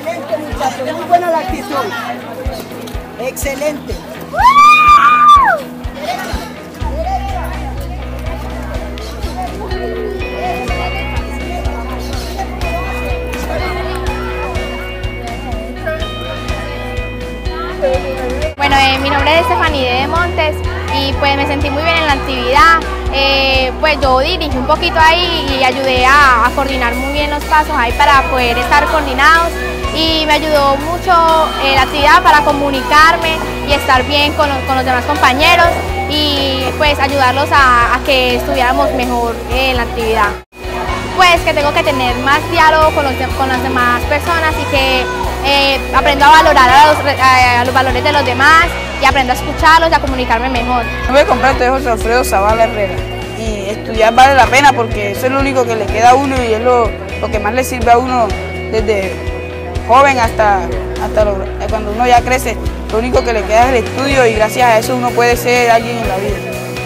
Excelente, muchachos, muy buena la actitud. Excelente. Bueno, mi nombre es Estefanía de Montes y pues me sentí muy bien en la actividad. Pues yo dirigí un poquito ahí y ayudé a coordinar muy bien los pasos ahí para poder estar coordinados, y me ayudó mucho la actividad para comunicarme y estar bien con los demás compañeros y pues ayudarlos a que estuviéramos mejor en la actividad. Pues que tengo que tener más diálogo con las demás personas y que aprendo a valorar a los valores de los demás y aprendo a escucharlos y a comunicarme mejor. Mi nombre completo es José Alfredo Zavala Herrera y estudiar vale la pena porque eso es lo único que le queda a uno y es lo que más le sirve a uno desde joven hasta cuando uno ya crece. Lo único que le queda es el estudio y gracias a eso uno puede ser alguien en la vida.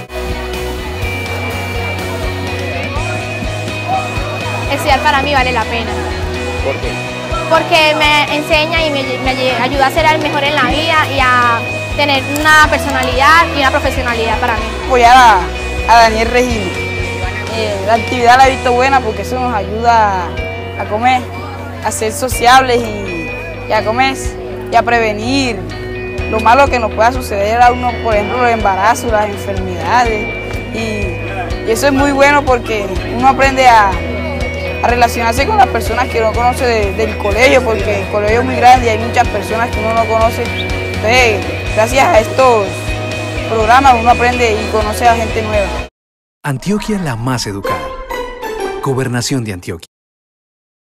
Estudiar para mí vale la pena. ¿Por qué? Porque me enseña y me ayuda a ser el mejor en la vida y a tener una personalidad y una profesionalidad para mí. Apoyar a Daniel Regino. La actividad la he visto buena porque eso nos ayuda a comer, a ser sociables y a comer y a prevenir lo malo que nos pueda suceder a uno, por ejemplo, los embarazos, las enfermedades. Y eso es muy bueno porque uno aprende a relacionarse con las personas que uno conoce del colegio, porque el colegio es muy grande y hay muchas personas que uno no conoce. Entonces, gracias a estos programas uno aprende y conoce a gente nueva. Antioquia la más educada. Gobernación de Antioquia.